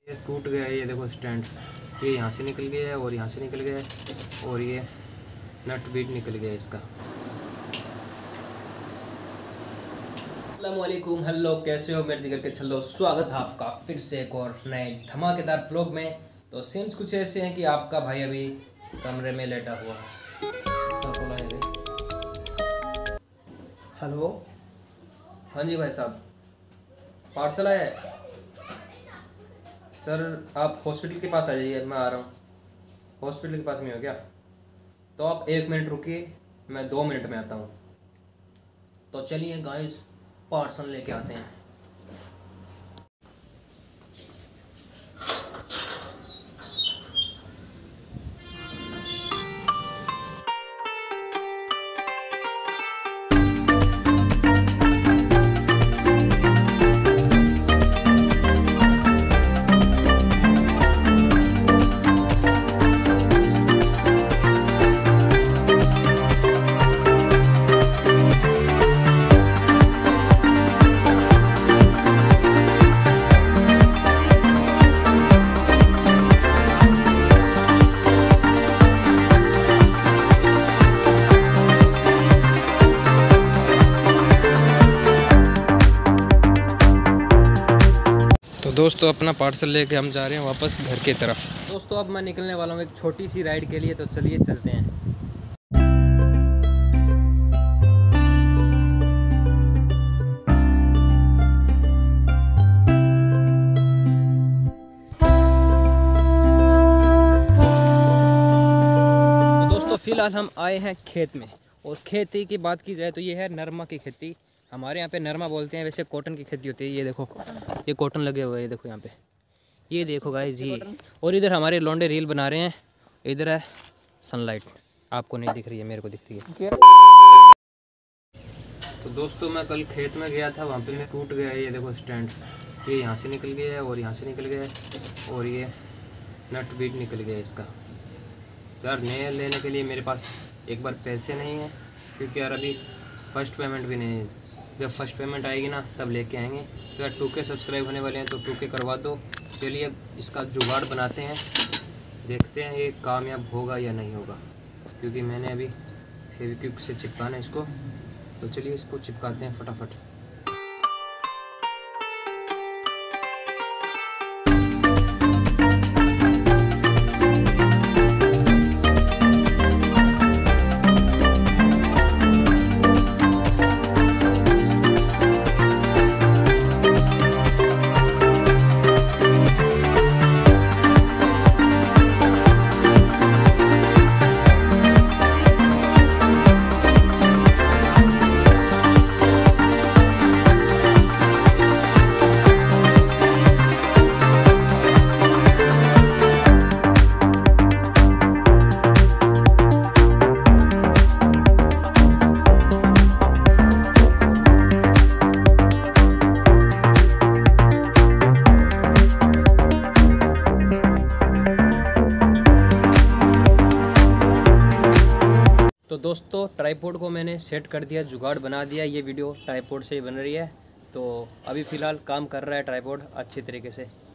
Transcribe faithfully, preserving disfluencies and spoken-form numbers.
ये टूट गया है, ये देखो स्टैंड, ये यहाँ से निकल गया है और यहाँ से निकल गया है और ये नट बीट निकल गया है इसका। अस्सलामुअलैकुम, हेलो, कैसे हो मेरे जिगर के छल्लो। स्वागत है आपका फिर से एक और नए धमाकेदार व्लॉग में। तो सीन्स कुछ ऐसे हैं कि आपका भाई अभी कमरे में लेटा हुआ है। हेलो, हाँ जी भाई साहब, पार्सल आया है सर। आप हॉस्पिटल के पास आ जाइए, मैं आ रहा हूँ। हॉस्पिटल के पास में हो क्या? तो आप एक मिनट रुकिए, मैं दो मिनट में आता हूँ। तो चलिए गाइस, पार्सल लेके आते हैं। तो दोस्तों, अपना पार्सल लेके हम जा रहे हैं वापस घर की तरफ। दोस्तों, अब मैं निकलने वाला हूँ एक छोटी सी राइड के लिए, तो चलिए चलते हैं। तो दोस्तों, फिलहाल हम आए हैं खेत में, और खेती की बात की जाए तो ये है नरमा की खेती। हमारे यहाँ पे नरमा बोलते हैं, वैसे कॉटन की खेती होती है। ये देखो, ये कॉटन लगे हुए हैं, ये देखो यहाँ पे, ये देखो गाइस जी। और इधर हमारे लौंडे रील बना रहे हैं। इधर है सनलाइट, आपको नहीं दिख रही है, मेरे को दिख रही है। तो दोस्तों, मैं कल खेत में गया था, वहाँ पे मैं टूट गया है, ये देखो स्टैंड, ये यहाँ से निकल गया है और यहाँ से निकल गया है और ये नट बीट निकल गया है इसका। तो यार, नए लेने के लिए मेरे पास एक बार पैसे नहीं है, क्योंकि यार अभी फर्स्ट पेमेंट भी नहीं है। जब फर्स्ट पेमेंट आएगी ना, तब लेके आएंगे। तो यार टू के सब्सक्राइब होने वाले हैं, तो टू के करवा दो। चलिए अब इसका जुगाड़ बनाते हैं, देखते हैं ये कामयाब होगा या नहीं होगा, क्योंकि मैंने अभी फेविक्विक से चिपकाना है इसको। तो चलिए इसको चिपकाते हैं फटाफट। तो दोस्तों, ट्राइपॉड को मैंने सेट कर दिया, जुगाड़ बना दिया। ये वीडियो ट्राइपॉड से ही बन रही है। तो अभी फ़िलहाल काम कर रहा है ट्राइपॉड अच्छी तरीके से।